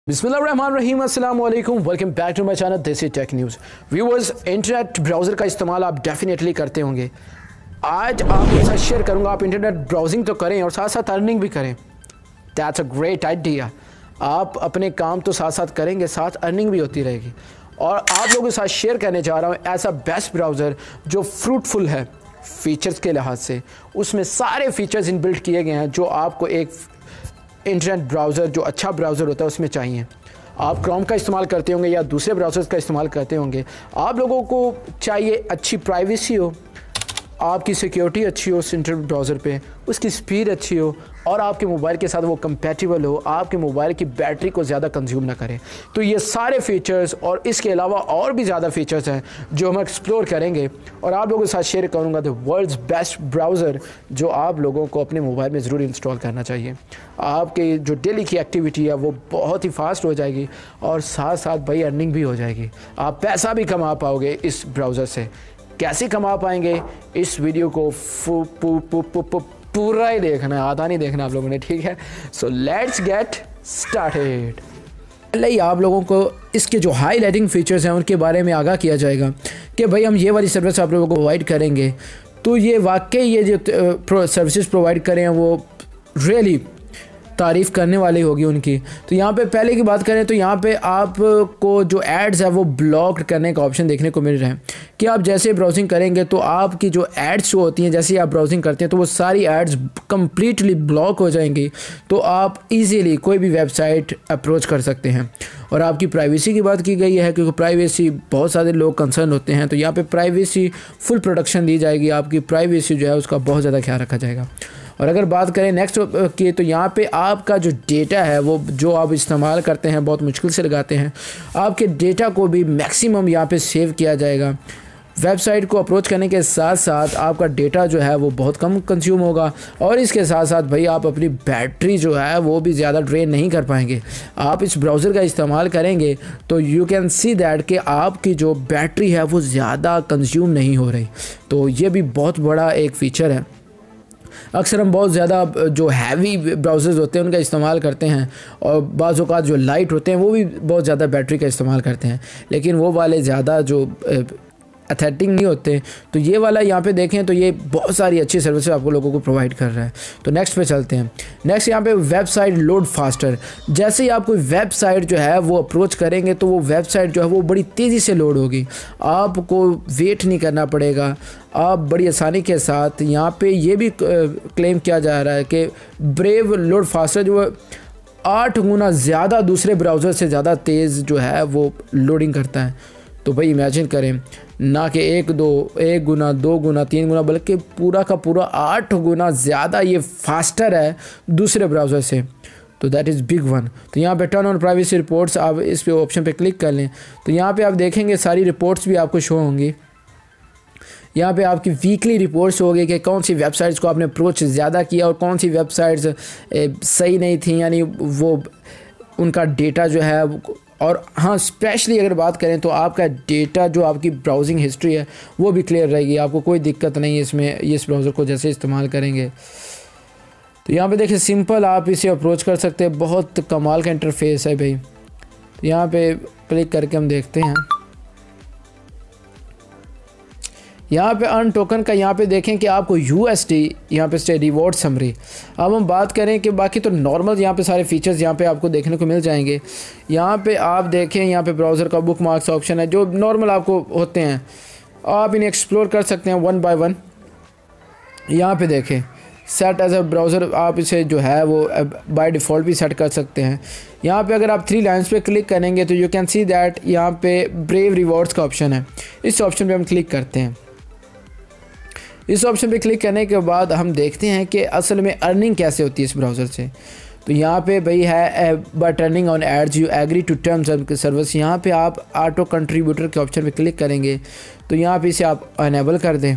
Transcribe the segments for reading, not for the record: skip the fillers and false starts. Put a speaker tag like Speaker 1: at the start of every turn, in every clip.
Speaker 1: बिस्मिल्लाहिर्रहमानिर्रहीम अस्सलाम वालेकुम, welcome back to my channel Desi tech news. Viewers, internet browser का इस्तेमाल आप डेफिनेटली करते होंगे। आज आपके साथ शेयर करूंगा, आप इंटरनेट ब्राउजिंग तो करें और साथ साथ अर्निंग भी करें। That's a great idea. आप अपने काम तो साथ साथ करेंगे, साथ अर्निंग भी होती रहेगी। और आप लोगों के साथ शेयर करने जा रहा हूँ ऐसा बेस्ट ब्राउज़र जो फ्रूटफुल है फीचर्स के लिहाज से। उसमें सारे फीचर्स इनबिल्ट किए गए हैं जो आपको एक इंटरनेट ब्राउज़र, जो अच्छा ब्राउज़र होता है, उसमें चाहिए। आप क्रोम का इस्तेमाल करते होंगे या दूसरे ब्राउज़र्स का इस्तेमाल करते होंगे। आप लोगों को चाहिए अच्छी प्राइवेसी हो, आपकी सिक्योरिटी अच्छी हो उस इंटरनेट ब्राउज़र पे, उसकी स्पीड अच्छी हो और आपके मोबाइल के साथ वो कंपैटिबल हो, आपके मोबाइल की बैटरी को ज़्यादा कंज्यूम ना करे। तो ये सारे फीचर्स और इसके अलावा और भी ज़्यादा फीचर्स हैं जो हम एक्सप्लोर करेंगे और आप लोगों के साथ शेयर करूँगा। द वर्ल्ड्स बेस्ट ब्राउज़र जो आप लोगों को अपने मोबाइल में ज़रूर इंस्टॉल करना चाहिए। आपके जो डेली की एक्टिविटी है वो बहुत ही फास्ट हो जाएगी और साथ साथ भाई अर्निंग भी हो जाएगी। आप पैसा भी कमा पाओगे इस ब्राउज़र से। कैसे कमा पाएंगे, इस वीडियो को पूरा ही देखना है, आधा नहीं देखना आप लोगों ने, ठीक है। So let's get started. पहले ही आप लोगों को इसके जो हाईलाइटिंग फीचर्स हैं उनके बारे में आगाह किया जाएगा कि भाई हम ये वाली सर्विस आप लोगों को प्रोवाइड करेंगे। तो ये वाकई ये जो सर्विसेज प्रोवाइड करें हैं वो रियली तारीफ़ करने वाली होगी उनकी। तो यहाँ पे पहले की बात करें तो यहाँ पे आपको जो एड्स है वो ब्लॉक करने का ऑप्शन देखने को मिल रहा है कि आप जैसे ब्राउजिंग करेंगे तो आपकी जो एड्स जो होती हैं, जैसे आप ब्राउजिंग करते हैं तो वो सारी एड्स कंप्लीटली ब्लॉक हो जाएंगी। तो आप इजीली कोई भी वेबसाइट अप्रोच कर सकते हैं। और आपकी प्राइवेसी की बात की गई है क्योंकि प्राइवेसी बहुत सारे लोग कंसर्न होते हैं, तो यहाँ पे प्राइवेसी फुल प्रोटेक्शन दी जाएगी। आपकी प्राइवेसी जो है उसका बहुत ज़्यादा ख्याल रखा जाएगा। और अगर बात करें नेक्स्ट की, तो यहाँ पे आपका जो डेटा है वो जो आप इस्तेमाल करते हैं, बहुत मुश्किल से लगाते हैं, आपके डेटा को भी मैक्सिमम यहाँ पे सेव किया जाएगा। वेबसाइट को अप्रोच करने के साथ साथ आपका डेटा जो है वो बहुत कम कंज्यूम होगा और इसके साथ साथ भाई आप अपनी बैटरी जो है वो भी ज़्यादा ड्रेन नहीं कर पाएंगे। आप इस ब्राउज़र का इस्तेमाल करेंगे तो यू कैन सी दैट कि आपकी जो बैटरी है वो ज़्यादा कंज्यूम नहीं हो रही। तो ये भी बहुत बड़ा एक फ़ीचर है। अक्सर हम बहुत ज़्यादा जो हैवी ब्राउज़र्स होते हैं उनका इस्तेमाल करते हैं और बाज़ औक़ात जो लाइट होते हैं वो भी बहुत ज़्यादा बैटरी का इस्तेमाल करते हैं, लेकिन वो वाले ज़्यादा जो अथेंटिक नहीं होते। तो ये वाला यहाँ पे देखें तो ये बहुत सारी अच्छी सर्विस आपको लोगों को प्रोवाइड कर रहा है। तो नेक्स्ट पे चलते हैं। नेक्स्ट यहाँ पे वेबसाइट लोड फास्टर। जैसे ही आप कोई वेबसाइट जो है वो अप्रोच करेंगे तो वो वेबसाइट जो है वो बड़ी तेज़ी से लोड होगी, आपको वेट नहीं करना पड़ेगा। आप बड़ी आसानी के साथ यहाँ पे ये भी क्लेम किया जा रहा है कि ब्रेव लोड फास्टर जो 8 गुना ज़्यादा दूसरे ब्राउज़र से ज़्यादा तेज़ जो है वो लोडिंग करता है। तो भाई इमेजिन करें, ना कि 1 गुना 2 गुना 3 गुना, बल्कि पूरा का पूरा 8 गुना ज़्यादा ये फास्टर है दूसरे ब्राउज़र से। तो दैट इज़ बिग वन। तो यहाँ पे टर्न ऑन प्राइवेसी रिपोर्ट्स, आप इस पे ऑप्शन पे क्लिक कर लें तो यहाँ पे आप देखेंगे सारी रिपोर्ट्स भी आपको शो होंगी। यहाँ पे आपकी वीकली रिपोर्ट्स होगी कि कौन सी वेबसाइट्स को आपने अप्रोच ज़्यादा किया और कौन सी वेबसाइट्स सही नहीं थी, यानी वो उनका डेटा जो है। और हाँ, स्पेशली अगर बात करें तो आपका डेटा जो आपकी ब्राउजिंग हिस्ट्री है वो भी क्लियर रहेगी, आपको कोई दिक्कत नहीं है इसमें, इस ब्राउज़र को जैसे इस्तेमाल करेंगे। तो यहाँ पे देखिए सिंपल आप इसे अप्रोच कर सकते हैं, बहुत कमाल का इंटरफेस है भाई। तो यहाँ पे क्लिक करके हम देखते हैं, यहाँ पे अर्न टोकन का यहाँ पे देखें कि आपको USD यहाँ पे स्टे रिवॉर्ड समरी। अब हम बात करें कि बाकी तो नॉर्मल यहाँ पे सारे फीचर्स यहाँ पे आपको देखने को मिल जाएंगे। यहाँ पे आप देखें, यहाँ पे ब्राउज़र का बुक मार्क्स ऑप्शन है जो नॉर्मल आपको होते हैं, आप इन्हें एक्सप्लोर कर सकते हैं 1 बाय 1। यहाँ पे देखें सेट एज अ ब्राउज़र, आप इसे जो है वो बाय डिफ़ॉल्ट भी सेट कर सकते हैं। यहाँ पे अगर आप 3 लाइन्स पे क्लिक करेंगे तो यू कैन सी दैट यहाँ पे ब्रेव रिवॉर्ड्स का ऑप्शन है, इस ऑप्शन पे हम क्लिक करते हैं। इस ऑप्शन पे क्लिक करने के बाद हम देखते हैं कि असल में अर्निंग कैसे होती है इस ब्राउज़र से। तो यहाँ पे भाई है by turning on ads you agree to terms and service. यहाँ पे आप ऑटो कंट्रीब्यूटर के ऑप्शन पे क्लिक करेंगे तो यहाँ पे इसे आप अनेबल कर दें,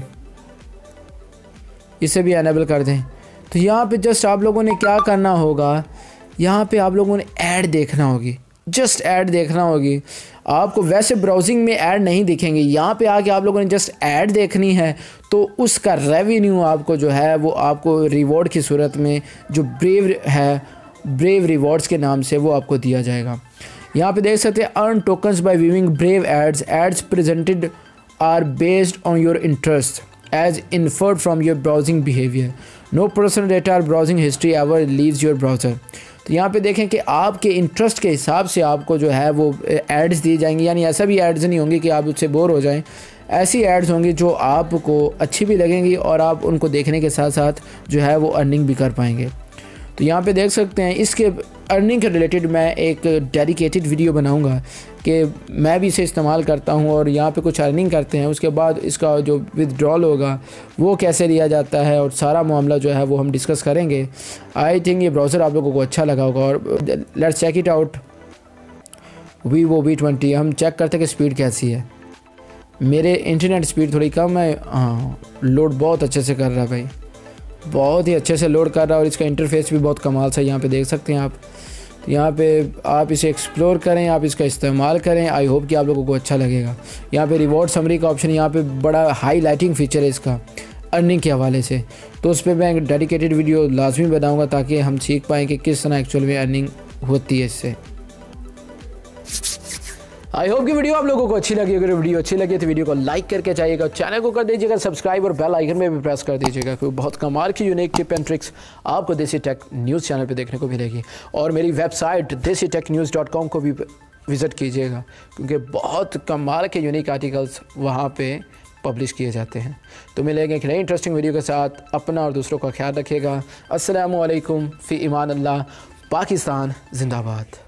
Speaker 1: इसे भी अनेबल कर दें। तो यहाँ पे जस्ट आप लोगों ने क्या करना होगा, यहाँ पे आप लोगों ने ऐड देखना होगी, जस्ट ऐड देखना होगी। आपको वैसे ब्राउजिंग में ऐड नहीं दिखेंगे, यहाँ पे आके आप लोगों ने जस्ट ऐड देखनी है तो उसका रेवेन्यू आपको जो है वो आपको रिवॉर्ड की सूरत में जो ब्रेव है ब्रेव रिवॉर्ड्स के नाम से वो आपको दिया जाएगा। यहाँ पे देख सकते हैं earn tokens by viewing brave ads presented are based on your interest as inferred from your browsing behaviour, no personal data और browsing history ever leaves your browser. तो यहाँ पे देखें कि आपके इंटरेस्ट के हिसाब से आपको जो है वो एड्स दी जाएंगी, यानी ऐसा भी एड्स नहीं होंगी कि आप उससे बोर हो जाएं, ऐसी एड्स होंगी जो आपको अच्छी भी लगेंगी और आप उनको देखने के साथ साथ जो है वो अर्निंग भी कर पाएंगे। तो यहाँ पे देख सकते हैं इसके अर्निंग के रिलेटेड मैं एक डेडिकेटेड वीडियो बनाऊंगा कि मैं भी इसे इस्तेमाल करता हूँ और यहाँ पे कुछ अर्निंग करते हैं, उसके बाद इसका जो विदड्रॉल होगा वो कैसे लिया जाता है और सारा मामला जो है वो हम डिस्कस करेंगे। आई थिंक ये ब्राउज़र आप लोगों को अच्छा लगा होगा और let's check it out. Vivo V20 हम चेक करते हैं कि स्पीड कैसी है। मेरे इंटरनेट स्पीड थोड़ी कम है, हाँ लोड बहुत अच्छे से कर रहा है भाई, बहुत ही अच्छे से लोड कर रहा है और इसका इंटरफेस भी बहुत कमाल सा यहाँ पे देख सकते हैं आप। यहाँ पे आप इसे एक्सप्लोर करें, आप इसका इस्तेमाल करें, आई होप कि आप लोगों को अच्छा लगेगा। यहाँ पे रिवॉर्ड समरी का ऑप्शन, यहाँ पे बड़ा हाईलाइटिंग फीचर है इसका अर्निंग के हवाले से, तो उस पर मैं एक डेडिकेटेड वीडियो लाजमी बनाऊँगा ताकि हम सीख पाएँ कि किस तरह एक्चुअल में अर्निंग होती है इससे। आई होप कि वीडियो आप लोगों को अच्छी लगी। अगर वीडियो अच्छी लगी तो वीडियो को लाइक करके जाइएगा, चैनल को कर दीजिएगा सब्सक्राइब और बेल आइकन में भी प्रेस कर दीजिएगा, क्योंकि बहुत कमाल की यूनिक टिप एंड ट्रिक्स आपको देसी टेक न्यूज़ चैनल पे देखने को मिलेगी। और मेरी वेबसाइट desitechnews.com को भी विज़िट कीजिएगा, क्योंकि बहुत कमाल के यूनिक आर्टिकल्स वहाँ पर पब्लिश किए जाते हैं। तो मिलेंगे एक नई इंटरेस्टिंग वीडियो के साथ। अपना और दूसरों का ख्याल रखिएगा। अस्सलामु अलैकुम फ़ी ईमान अल्लाह। पाकिस्तान जिंदाबाद।